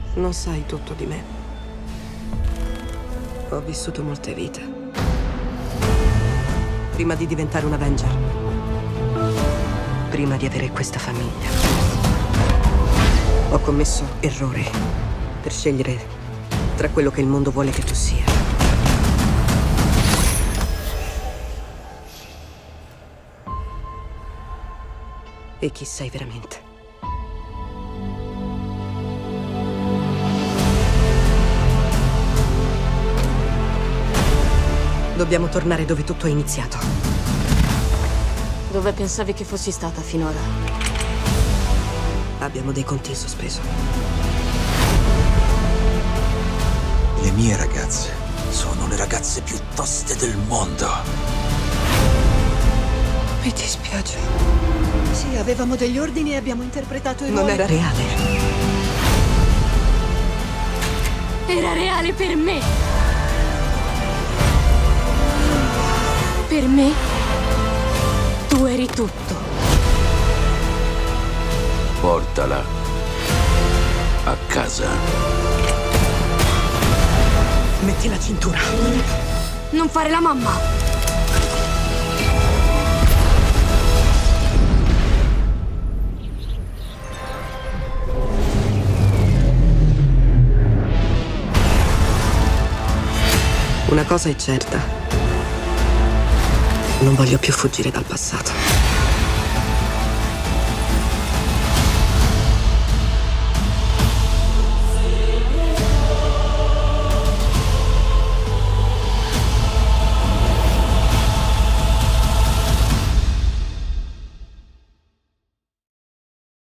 Non sai tutto di me. Ho vissuto molte vite. Prima di diventare un Avenger. Prima di avere questa famiglia. Ho commesso errori per scegliere tra quello che il mondo vuole che tu sia. E chi sei veramente. Dobbiamo tornare dove tutto è iniziato. Dove pensavi che fossi stata finora? Abbiamo dei conti in sospeso. Le mie ragazze sono le ragazze più toste del mondo. Mi dispiace. Sì, avevamo degli ordini e abbiamo interpretato i Non ruoli. era reale. Era reale per me! Per me, tu eri tutto. Portala a casa. Metti la cintura. Non fare la mamma! Una cosa è certa. Non voglio più fuggire dal passato.